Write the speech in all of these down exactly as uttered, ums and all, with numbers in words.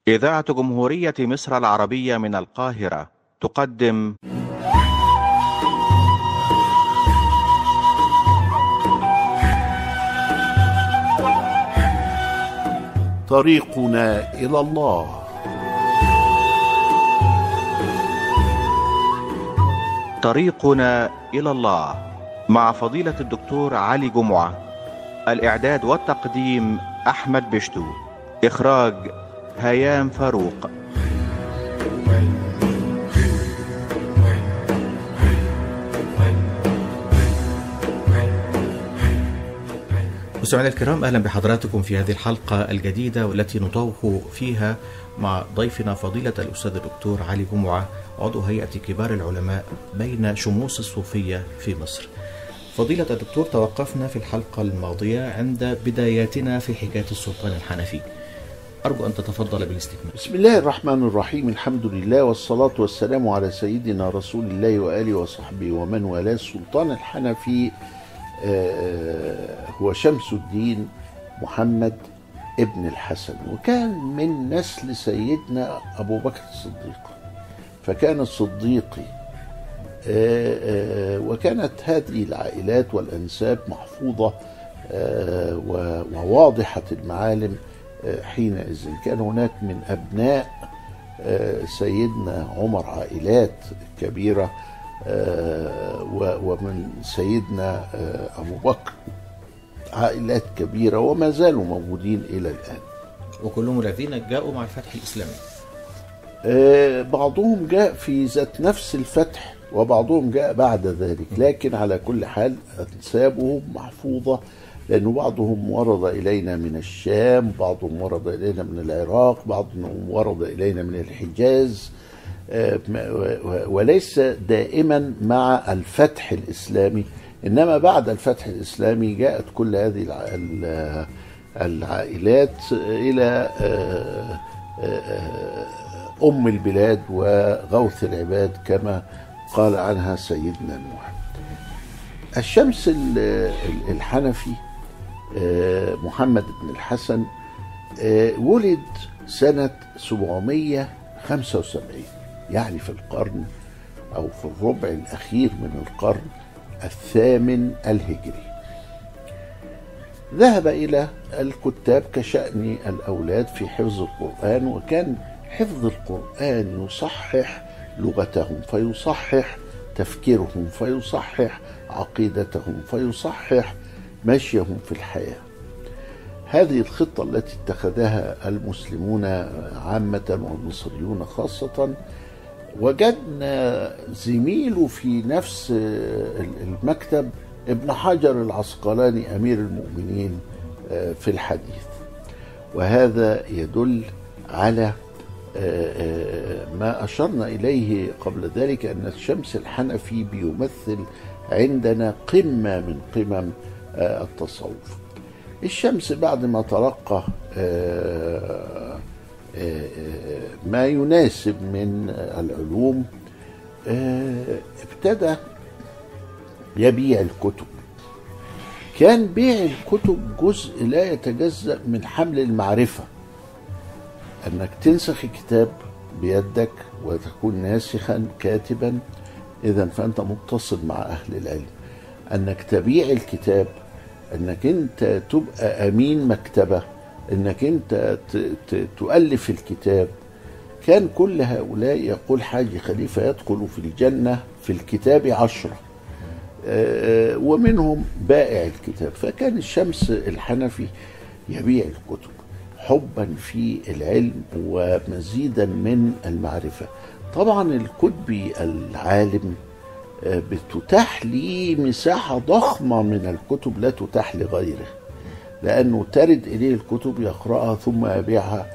إذاعة جمهورية مصر العربية من القاهرة تقدم طريقنا إلى الله. طريقنا إلى الله مع فضيلة الدكتور علي جمعة. الإعداد والتقديم أحمد بشتو. إخراج هيام فاروق. مستمعينا الكرام، أهلا بحضراتكم في هذه الحلقة الجديدة والتي نطوف فيها مع ضيفنا فضيلة الأستاذ الدكتور علي جمعة، عضو هيئة كبار العلماء بين شموس الصوفية في مصر. فضيلة الدكتور، توقفنا في الحلقة الماضية عند بداياتنا في حكاية السلطان الحنفي. أرجو أن تتفضل بالاستكمال. بسم الله الرحمن الرحيم، الحمد لله والصلاة والسلام على سيدنا رسول الله وآله وصحبه ومن والاه. السلطان الحنفي هو شمس الدين محمد ابن الحسن، وكان من نسل سيدنا أبو بكر الصديق، فكان الصديقي، وكانت هذه العائلات والأنساب محفوظة وواضحة المعالم حينئذ. كان هناك من أبناء سيدنا عمر عائلات كبيرة، ومن سيدنا أبو بكر عائلات كبيرة وما زالوا موجودين إلى الآن، وكلهم الذين جاءوا مع الفتح الإسلامي. بعضهم جاء في ذات نفس الفتح وبعضهم جاء بعد ذلك، لكن على كل حال أنسابهم محفوظة، لأن بعضهم ورد إلينا من الشام، بعضهم ورد إلينا من العراق، بعضهم ورد إلينا من الحجاز، وليس دائما مع الفتح الإسلامي، إنما بعد الفتح الإسلامي جاءت كل هذه العائلات إلى أم البلاد وغوث العباد كما قال عنها سيدنا نوح. الشمس الحنفي محمد بن الحسن ولد سنة سبعمائة وخمسة وسبعين، يعني في القرن أو في الربع الأخير من القرن الثامن الهجري. ذهب إلى الكتاب كشأن الأولاد في حفظ القرآن، وكان حفظ القرآن يصحح لغتهم، فيصحح تفكيرهم، فيصحح عقيدتهم، فيصحح مشيهم في الحياة. هذه الخطة التي اتخذها المسلمون عامة والمصريون خاصة. وجدنا زميله في نفس المكتب ابن حجر العسقلاني أمير المؤمنين في الحديث، وهذا يدل على ما أشرنا إليه قبل ذلك، أن الشمس الحنفي بيمثل عندنا قمة من قمم التصوف. الشمس بعد ما تلقى ما يناسب من العلوم ابتدى يبيع الكتب. كان بيع الكتب جزء لا يتجزأ من حمل المعرفة، أنك تنسخ كتاب بيدك وتكون ناسخا كاتبا، إذن فأنت متصل مع أهل العلم. أنك تبيع الكتاب، أنك أنت تبقى أمين مكتبة، أنك أنت تؤلف الكتاب. كان كل هؤلاء يقول حاج خليفة يدخل في الجنة في الكتاب عشرة، ومنهم بائع الكتاب. فكان الشمس الحنفي يبيع الكتب حبا في العلم ومزيدا من المعرفة. طبعا الكتبي العالم بتتاح لي مساحة ضخمة من الكتب لا تتاح لغيره، لأنه ترد إليه الكتب يقرأها ثم يبيعها،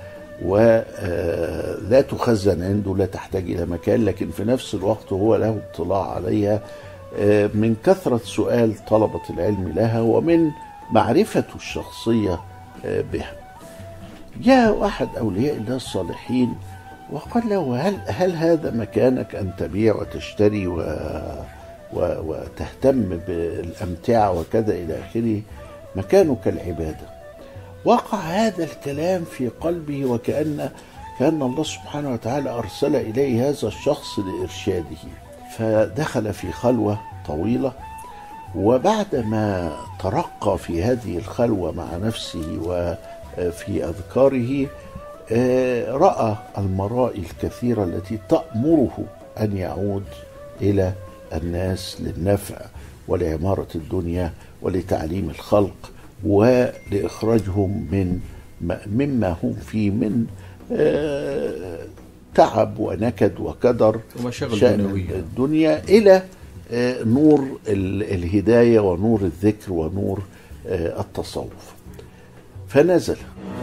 ولا تخزن عنده، لا تحتاج إلى مكان، لكن في نفس الوقت هو له اطلاع عليها من كثرة سؤال طلبة العلم لها ومن معرفته الشخصية بها. جاء أحد أولياء الله الصالحين وقال له: هل, هل هذا مكانك أن تبيع وتشتري و و وتهتم بالأمتعة وكذا إلى آخره؟ مكانك العبادة. وقع هذا الكلام في قلبه، وكأن كأن الله سبحانه وتعالى أرسل إليه هذا الشخص لإرشاده. فدخل في خلوة طويلة، وبعدما ترقى في هذه الخلوة مع نفسه وفي أذكاره رأى المرائي الكثيرة التي تأمره أن يعود إلى الناس للنفع ولعمارة الدنيا ولتعليم الخلق ولإخراجهم من مما هم فيه من تعب ونكد وكدر ومشاغل الدنيا إلى نور الهداية ونور الذكر ونور التصوف. فنزل.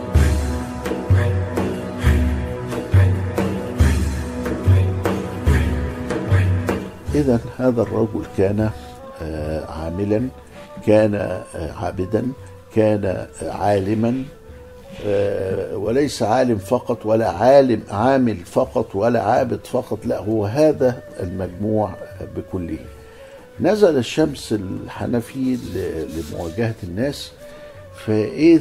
إذن هذا الرجل كان عاملا، كان عابدا، كان عالما، وليس عالم فقط ولا عالم عامل فقط ولا عابد فقط، لا، هو هذا المجموع بكله. نزل الشمس الحنفي لمواجهة الناس، فإذ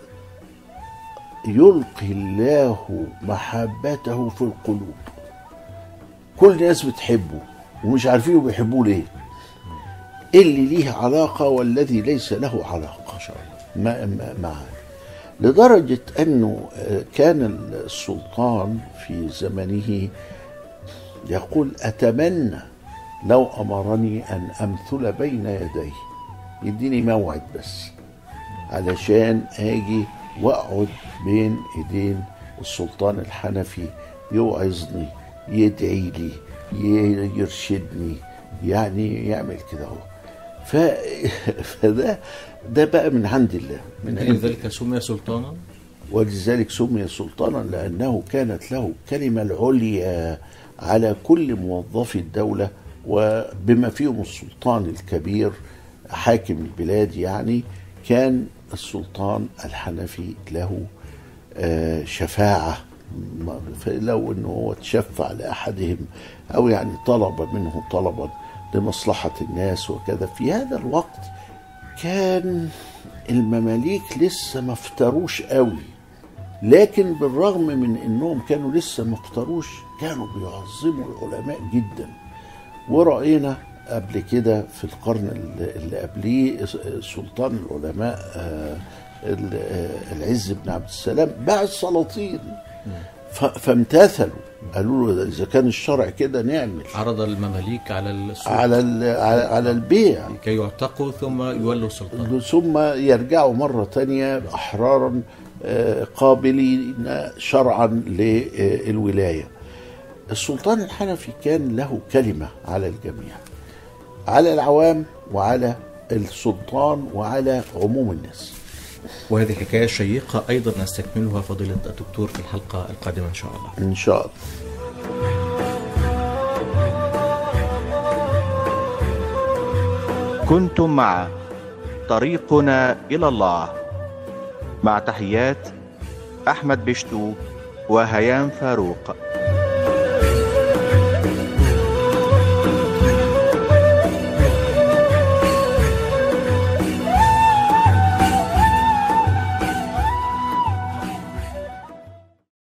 يلقي الله محبته في القلوب. كل الناس بتحبه ومش عارفين بيحبوه ليه، اللي ليه علاقة والذي ليس له علاقة معه، لدرجة أنه كان السلطان في زمنه يقول: أتمنى لو أمرني أن أمثل بين يديه، يديني موعد بس علشان أجي وأقعد بين إيدين السلطان الحنفي، يوعظني، يدعي لي، يرشدني، يعني يعمل كده هو. ف... فده ده بقى من عند الله. من أجل ذلك سمي سلطانا، ولذلك سمي سلطانا لأنه كانت له كلمة العليا على كل موظفي الدولة، وبما فيهم السلطان الكبير حاكم البلاد. يعني كان السلطان الحنفي له شفاعة، فلو أنه هو تشفع لأحدهم أو يعني طلب منه طلبا لمصلحة الناس وكذا. في هذا الوقت كان المماليك لسه ما افتروش قوي، لكن بالرغم من انهم كانوا لسه ما افتروش كانوا بيعظموا العلماء جدا. ورأينا قبل كده في القرن اللي قبليه سلطان العلماء العز بن عبد السلام بعد سلاطين فامتثلوا، قالوا له اذا كان الشرع كده نعمل. عرض المماليك على السوق، على على البيع لكي يعتقوا ثم يولوا السلطان، ثم يرجعوا مرة تانية أحرارا قابلين شرعا للولاية. السلطان الحنفي كان له كلمة على الجميع، على العوام وعلى السلطان وعلى عموم الناس. وهذه حكاية شيقة أيضا نستكملها فضيلة الدكتور في الحلقة القادمة إن شاء الله. إن شاء الله. كنتم مع طريقنا إلى الله، مع تحيات أحمد بشتو وهيام فاروق.